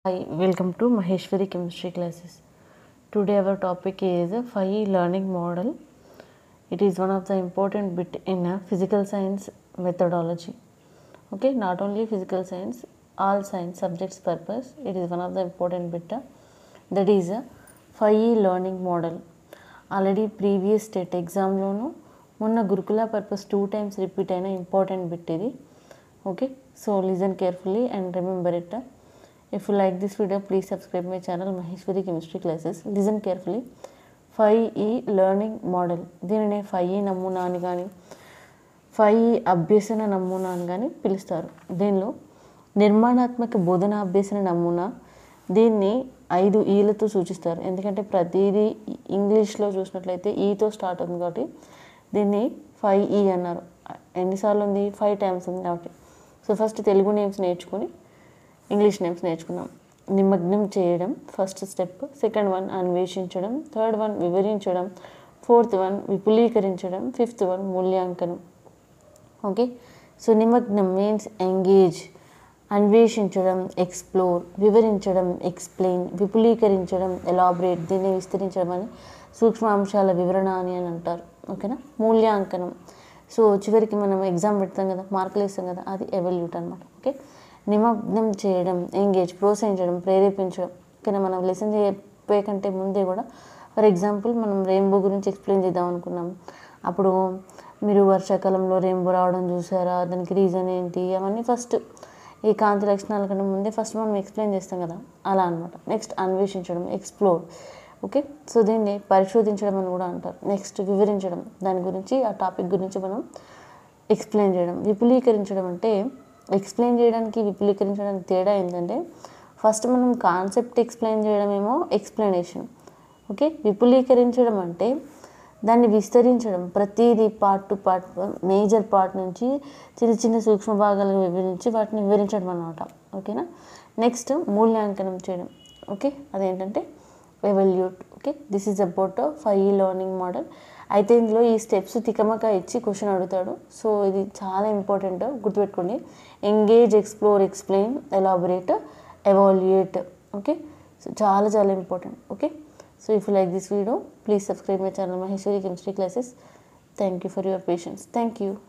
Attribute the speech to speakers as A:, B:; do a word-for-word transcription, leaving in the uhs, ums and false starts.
A: Hi, welcome to Maheshwari Chemistry classes. Today our topic is a five E learning model. It is one of the important bit in a physical science methodology. Okay, not only physical science, all science subjects purpose. It is one of the important bit. uh, That is a five E learning model. Already previous state exam లోను మొన్న Gurukula purpose two times repeat అయిన important bit ఇది. Okay, so listen carefully and remember it. If you like this video, please subscribe my channel Maheshwari Chemistry classes. Listen carefully. five E learning model. దీనినే five E నమూనా అని కానీ five E అభ్యసన నమూనా అని కానీ పిలుస్తారు. దీనిలో నిర్మాణాత్మక బోధన అభ్యసన నమూనా దీన్ని ఐదు ఈలతో సూచిస్తారు. ఎందుకంటే ప్రతిదీ ఇంగ్లీష్లో చూసినట్లయితే ఈతో స్టార్ట్ అవుతుంది కాబట్టి దీన్ని ఫైవ్ ఈ అన్నారు. ఎన్నిసార్లు ఉంది? ఫైవ్ టైమ్స్ ఉంది కాబట్టి. సో ఫస్ట్ తెలుగు నేమ్స్ నేర్చుకొని ఇంగ్లీష్ నేమ్స్ నేర్చుకున్నాం. నిమగ్నం చేయడం ఫస్ట్ స్టెప్, సెకండ్ వన్ అన్వేషించడం, థర్డ్ వన్ వివరించడం, ఫోర్త్ వన్ విపులీకరించడం, ఫిఫ్త్ వన్ మూల్యాంకనం. ఓకే, సో నిమగ్నం మీన్స్ ఎంగేజ్, అన్వేషించడం ఎక్స్ప్లోర్, వివరించడం ఎక్స్ప్లెయిన్, విపులీకరించడం ఎలాబరేట్, దీన్ని విస్తరించడం అని సూక్ష్మ అంశాల వివరణ అని అని అంటారు. ఓకేనా. మూల్యాంకనం, సో చివరికి మనం ఎగ్జామ్ పెడతాం కదా, మార్కులు వేస్తాం కదా, అది ఎవల్యూట్ అనమాట. ఓకే, నిమగ్నం చేయడం ఎంగేజ్, ప్రోత్సహించడం, ప్రేరేపించడం. ఓకేనా. మనం లెసన్ చెప్పే కంటే ముందే కూడా ఫర్ ఎగ్జాంపుల్ మనం రెయిన్బో గురించి ఎక్స్ప్లెయిన్ చేద్దాం అనుకున్నాం. అప్పుడు మీరు వర్షాకాలంలో రెయిన్బో రావడం చూసారా, దానికి రీజన్ ఏంటి, అవన్నీ ఫస్ట్ ఈ కాంతి లక్షణాల కన్నా ముందే ఫస్ట్ మనం ఎక్స్ప్లెయిన్ చేస్తాం కదా, అలా అనమాట. నెక్స్ట్ అన్వేషించడం ఎక్స్ప్లోర్. ఓకే, సో దీన్ని పరిశోధించడం అని కూడా అంటారు. నెక్స్ట్ వివరించడం, దాని గురించి ఆ టాపిక్ గురించి మనం ఎక్స్ప్లెయిన్ చేయడం. విపులీకరించడం అంటే ఎక్స్ప్లెయిన్ చేయడానికి విపులీకరించడానికి తేడా ఏంటంటే ఫస్ట్ మనం కాన్సెప్ట్ ఎక్స్ప్లెయిన్ చేయడమేమో ఎక్స్ప్లెనేషన్. ఓకే, విపులీకరించడం అంటే దాన్ని విస్తరించడం, ప్రతిదీ part to part, major part నుంచి చిన్న చిన్న సూక్ష్మ భాగాలుగా వివరించి వాటిని వివరించడం అనమాట. ఓకేనా. నెక్స్ట్ మూల్యాంకనం చేయడం. ఓకే, అదేంటంటే evaluate. Okay, this is about five E learning model. అయితే ఇందులో ఈ స్టెప్స్ తికమక ఇచ్చి క్వశ్చన్ అడుగుతాడు. సో ఇది చాలా ఇంపార్టెంట్, గుర్తుపెట్టుకోండి. Engage, explore, explain, elaborate, evaluate. Okay, so చాలా చాలా important. Okay, so if you like this video, please subscribe my channel Maheshwari Chemistry classes. Thank you for your patience. Thank you.